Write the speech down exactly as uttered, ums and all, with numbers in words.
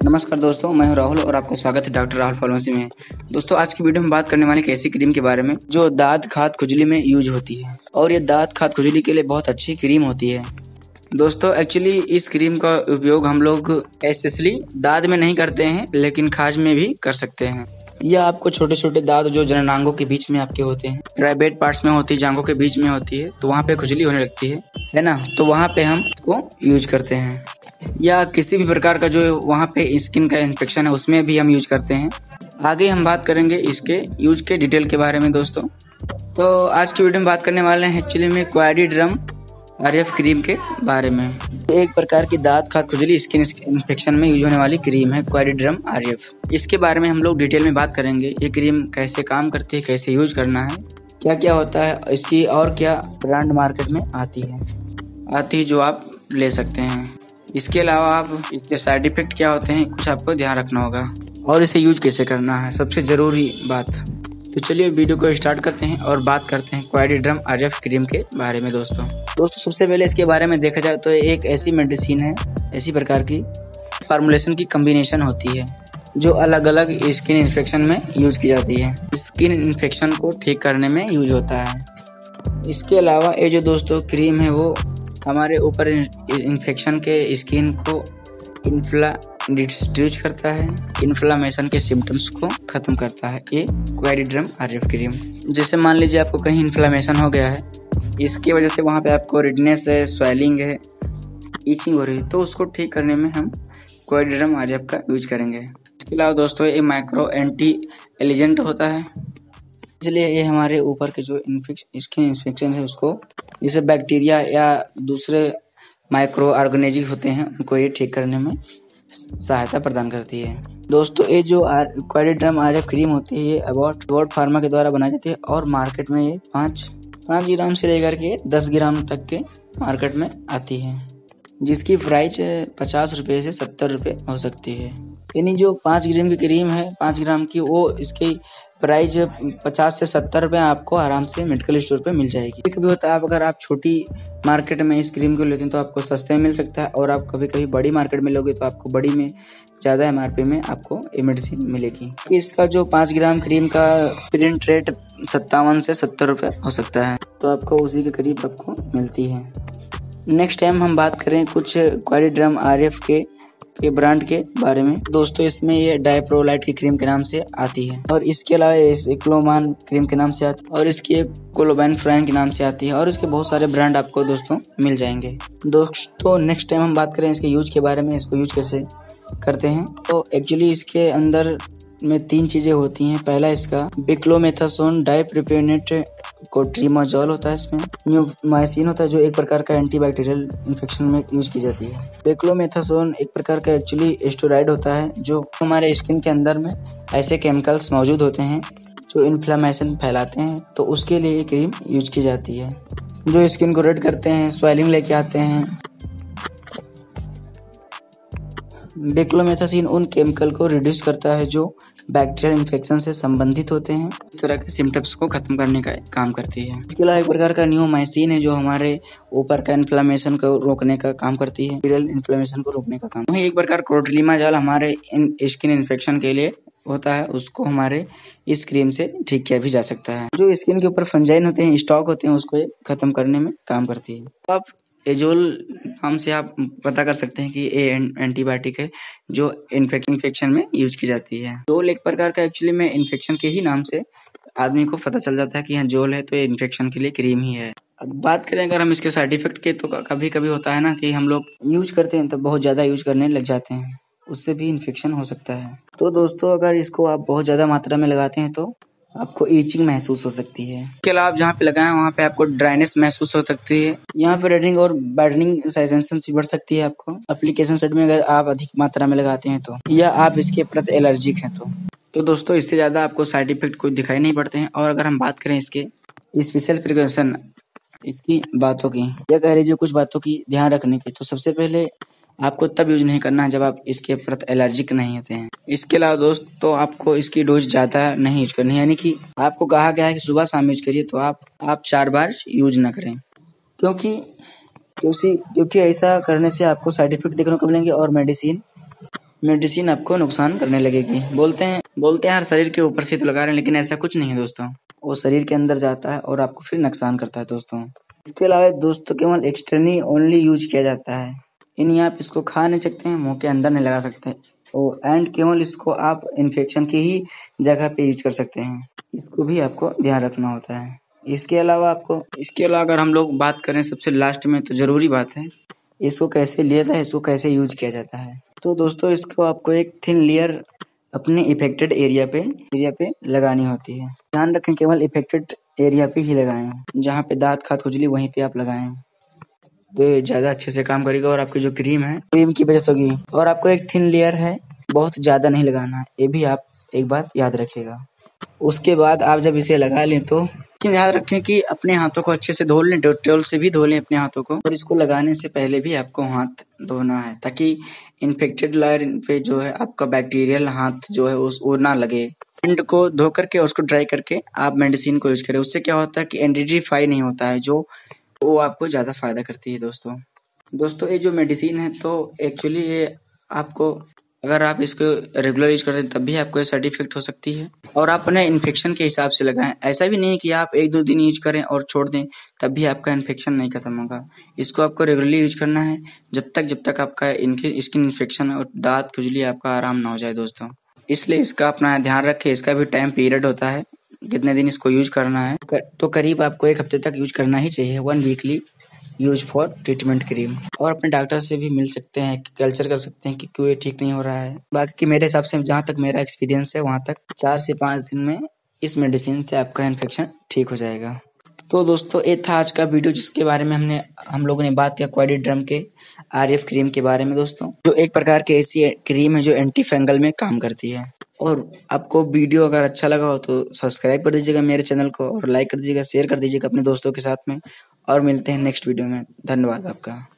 नमस्कार दोस्तों, मैं हूं राहुल और आपका स्वागत है डॉक्टर राहुल फार्मेसी में। दोस्तों, आज की वीडियो में बात करने वाली एक ऐसी क्रीम के बारे में जो दांत खाद खुजली में यूज होती है और ये दांत खाद खुजली के लिए बहुत अच्छी क्रीम होती है। दोस्तों, एक्चुअली इस क्रीम का उपयोग हम लोग स्पेशली दांत में नहीं करते हैं, लेकिन खाज में भी कर सकते हैं। यह आपको छोटे छोटे दांत जो जननांगों के बीच में आपके होते हैं, प्राइवेट पार्ट्स में होती है, जांघों के बीच में होती है, तो वहाँ पे खुजली होने लगती है है ना, तो वहाँ पे हम इसको यूज करते हैं। या किसी भी प्रकार का जो वहाँ पे स्किन का इन्फेक्शन है उसमें भी हम यूज करते हैं। आगे हम बात करेंगे इसके यूज के डिटेल के बारे में। दोस्तों, तो आज की वीडियो में बात करने वाले हैं एक्चुअली में क्वाड्रीड्रम आरएफ क्रीम के बारे में। एक प्रकार की दांत खाद खुजली स्किन इन्फेक्शन में यूज होने वाली क्रीम है क्वाड्रीड्रम आरएफ। इसके बारे में हम लोग डिटेल में बात करेंगे। ये क्रीम कैसे काम करती है, कैसे यूज करना है, क्या क्या होता है इसकी, और क्या ब्रांड मार्केट में आती है आती है जो आप ले सकते हैं। इसके अलावा आप इसके साइड इफेक्ट क्या होते हैं कुछ आपको ध्यान रखना होगा, और इसे यूज कैसे करना है, सबसे जरूरी बात। तो चलिए वीडियो को स्टार्ट करते हैं और बात करते हैं क्वाड्रीड्रम आरएफ क्रीम के बारे में। दोस्तों दोस्तों सबसे पहले इसके बारे में देखा जाए तो एक ऐसी मेडिसिन है, ऐसी प्रकार की फार्मूलेशन की कम्बिनेशन होती है जो अलग अलग स्किन इन्फेक्शन में यूज की जाती है। स्किन इन्फेक्शन को ठीक करने में यूज होता है। इसके अलावा ये जो दोस्तों क्रीम है वो हमारे ऊपर इन्फेक्शन के स्किन को इन्फ्ला डिस्ट्रीब्यूट करता है, इन्फ्लामेशन के सिम्टम्स को खत्म करता है ये क्वाड्रीड्रम आरएफ क्रीम। जैसे मान लीजिए आपको कहीं इन्फ्लामेशन हो गया है, इसकी वजह से वहाँ पे आपको रेडनेस है, स्वेलिंग है, ईचिंग हो रही है, तो उसको ठीक करने में हम क्वाड्रीड्रम आरएफ का यूज करेंगे। इसके अलावा दोस्तों ये माइक्रो एंटी एलिजेंट होता है, इसलिए ये हमारे ऊपर के जो इन्फेक्शन स्किन इन्फेक्शन है उसको, जैसे बैक्टीरिया या दूसरे माइक्रो ऑर्गेनिज्म होते हैं, उनको ये ठीक करने में सहायता प्रदान करती है। दोस्तों ये जो क्वाड्रीड्रम आरएफ क्रीम होती है ये अबॉट अबॉट फार्मा के द्वारा बनाई जाती है और मार्केट में ये पाँच पाँच ग्राम से लेकर के दस ग्राम तक के मार्केट में आती है, जिसकी प्राइस पचास रुपये से सत्तर रुपये हो सकती है। यानी जो पाँच ग्राम की क्रीम है पाँच ग्राम की, वो इसकी प्राइस पचास से सत्तर रुपये आपको आराम से मेडिकल स्टोर पे मिल जाएगी। कभी होता है आप अगर आप छोटी मार्केट में इस क्रीम को लेते हैं तो आपको सस्ते में मिल सकता है, और आप कभी कभी बड़ी मार्केट में लोगे तो आपको बड़ी में ज़्यादा एमआरपी में आपको ये मेडिसिन मिलेगी। इसका जो पाँच ग्राम क्रीम का प्रिंट रेट सत्तावन से सत्तर रुपये हो सकता है, तो आपको उसी के करीब आपको मिलती है। नेक्स्ट टाइम हम बात करें कुछ क्वाड्रीड्रम आरएफ के के ब्रांड के बारे में। दोस्तों इसमें ये डाइप्रोलाइट की क्रीम के नाम से आती है, और इसके अलावा एक्लोमान क्रीम के नाम से आती है, और इसकी एक कोलोबैन फ्राइन के नाम से आती है, और इसके बहुत सारे ब्रांड आपको दोस्तों मिल जाएंगे। दोस्तों नेक्स्ट टाइम हम बात करें इसके यूज के बारे में, इसको यूज कैसे करते हैं। तो एक्चुअली इसके अंदर में तीन चीजें होती हैं। पहला इसका बिक्लोमेथासोन डाइप्रोपियोनेट कोट्रीमाजोल होता है, इसमें न्यूमाइसिन होता है जो एक प्रकार का एंटीबैक्टीरियल इन्फेक्शन में यूज की जाती है। बिक्लोमेथासोन एक प्रकार का एक्चुअली स्टेरॉइड होता है जो हमारे स्किन के अंदर में ऐसे केमिकल्स मौजूद होते हैं जो इन्फ्लामेशन फैलाते हैं, तो उसके लिए ये क्रीम यूज की जाती है, जो स्किन को रेड करते हैं, स्वेलिंग लेके आते हैं। बिक्लोमेथासिन उन केमिकल को रिड्यूस करता है जो बैक्टीरियल इन्फेक्शन से संबंधित होते हैं, इस तरह के सिम्टम्स को खत्म करने का काम करती है। इसके अलावा एक प्रकार का न्यूमाइसिन है जो हमारे ऊपर का इन्फ्लामेशन को रोकने का काम करती है, बैक्टीरियल इन्फ्लामेशन को रोकने का काम। वहीं एक प्रकार क्लोट्रीमाजोल हमारे इन स्किन इन्फेक्शन के लिए होता है, उसको हमारे इस क्रीम से ठीक किया भी जा सकता है। जो स्किन के ऊपर फंजाइन होते हैं, स्टॉक होते हैं, उसको खत्म करने में काम करती है। अब एजोल नाम से आप पता कर सकते हैं कि ये एंटीबायोटिक है जो इन्फेक्शन में यूज की जाती है। जोल एक प्रकार का एक्चुअली में इन्फेक्शन के ही नाम से आदमी को पता चल जाता है कि यहाँ जोल है तो ये इन्फेक्शन के लिए क्रीम ही है। अब बात करें अगर हम इसके साइड इफेक्ट के, तो कभी कभी होता है ना कि हम लोग यूज करते हैं तो बहुत ज्यादा यूज करने लग जाते हैं, उससे भी इन्फेक्शन हो सकता है। तो दोस्तों अगर इसको आप बहुत ज्यादा मात्रा में लगाते हैं तो आपको ईचिंग महसूस हो सकती है। इसके अलावा आप जहाँ पे लगाएं वहाँ पे आपको ड्राइनेस महसूस हो सकती है। यहाँ पे रेडिंग और बैडनिंग सेंसेशन भी बढ़ सकती है आपको एप्लीकेशन साइड में अगर आप अधिक मात्रा में लगाते हैं तो, या आप इसके प्रति एलर्जिक हैं तो। तो दोस्तों इससे ज्यादा आपको साइड इफेक्ट कोई दिखाई नहीं पड़ते हैं। और अगर हम बात करें इसके स्पेशल प्रिकॉशन इसकी बातों की, या कह लीजिए कुछ बातों की ध्यान रखने की, तो सबसे पहले आपको तब यूज नहीं करना है जब आप इसके प्रति एलर्जिक नहीं होते हैं। इसके अलावा दोस्त तो आपको इसकी डोज ज्यादा नहीं यूज करनी है, यानी कि आपको कहा गया है कि सुबह शाम यूज करिए, तो आप आप चार बार यूज ना करें, क्योंकि क्योंकि क्योंकि ऐसा करने से आपको साइड इफेक्ट देखने को मिलेंगे और मेडिसिन मेडिसिन आपको नुकसान करने लगेगी। बोलते हैं बोलते हैं हर शरीर के ऊपर से तो लगा रहे हैं, लेकिन ऐसा कुछ नहीं है दोस्तों। वो शरीर के अंदर जाता है और आपको फिर नुकसान करता है दोस्तों। इसके अलावा दोस्तों केवल एक्सटर्नली ओनली यूज किया जाता है। यानी आप इसको खा नहीं सकते हैं, मुंह के अंदर नहीं लगा सकते, और एंड केवल इसको आप इन्फेक्शन की ही जगह पे यूज कर सकते हैं। इसको भी आपको ध्यान रखना होता है। इसके अलावा आपको इसके अलावा अगर हम लोग बात करें सबसे लास्ट में, तो जरूरी बात है इसको कैसे लिया जाता है, इसको कैसे यूज किया जाता है। तो दोस्तों इसको आपको एक थिन लेयर अपने इफेक्टेड एरिया पे एरिया पे लगानी होती है। ध्यान रखें केवल इफेक्टेड एरिया पे ही लगाएं, जहाँ पे दांत खाद खुजली वहीं पे आप लगाएं, तो ये ज्यादा अच्छे से काम करेगा और आपकी जो क्रीम है क्रीम की वजह से होगी। और आपको एक थिन लेयर है, बहुत ज्यादा नहीं लगाना है, ये भी आप एक बात याद रखिएगा। उसके बाद आप जब इसे लगा लें तो लेकिन याद रखें कि अपने हाथों को अच्छे से धो लें, डेटॉल से भी धो लें अपने हाथों को, और इसको लगाने से पहले भी आपको हाथ धोना है, ताकि इन्फेक्टेड लेयर पे जो है आपका बैक्टीरियल हाथ जो है उस वो ना लगे। एंड को धो करके उसको ड्राई करके आप मेडिसिन को यूज करें। उससे क्या होता है कि एंटीडिफाई नहीं होता है, जो वो आपको ज्यादा फायदा करती है दोस्तों। दोस्तों ये जो मेडिसिन है तो एक्चुअली ये आपको अगर आप इसको रेगुलर यूज करते हैं तब भी आपको ये साइड इफेक्ट हो सकती है, और आप अपने इन्फेक्शन के हिसाब से लगाएं। ऐसा भी नहीं है कि आप एक दो दिन यूज करें और छोड़ दें तब भी आपका इन्फेक्शन नहीं खत्म होगा। इसको आपको रेगुलरली यूज करना है जब तक जब तक आपका इनके स्किन इन्फेक्शन और दांत खुजली आपका आराम ना हो जाए दोस्तों। इसलिए इसका अपना ध्यान रखें। इसका भी टाइम पीरियड होता है, कितने दिन इसको यूज करना है, तो करीब आपको एक हफ्ते तक यूज करना ही चाहिए, one weekly use for treatment cream. और अपने डॉक्टर से भी मिल सकते हैं, कल्चर कर सकते हैं कि क्यों ये ठीक नहीं हो रहा है। बाकी मेरे हिसाब से जहाँ तक मेरा एक्सपीरियंस है वहाँ तक चार से पाँच दिन में इस मेडिसिन से आपका इन्फेक्शन ठीक हो जाएगा। तो दोस्तों ये था आज का वीडियो, जिसके बारे में हमने हम लोगों ने बात किया क्वाड्रीड्रम के आरएफ क्रीम के बारे में दोस्तों, जो एक प्रकार की ऐसी क्रीम है जो एंटी फंगल में काम करती है। और आपको वीडियो अगर अच्छा लगा हो तो सब्सक्राइब कर दीजिएगा मेरे चैनल को, और लाइक कर दीजिएगा, शेयर कर दीजिएगा अपने दोस्तों के साथ में। और मिलते हैं नेक्स्ट वीडियो में। धन्यवाद आपका।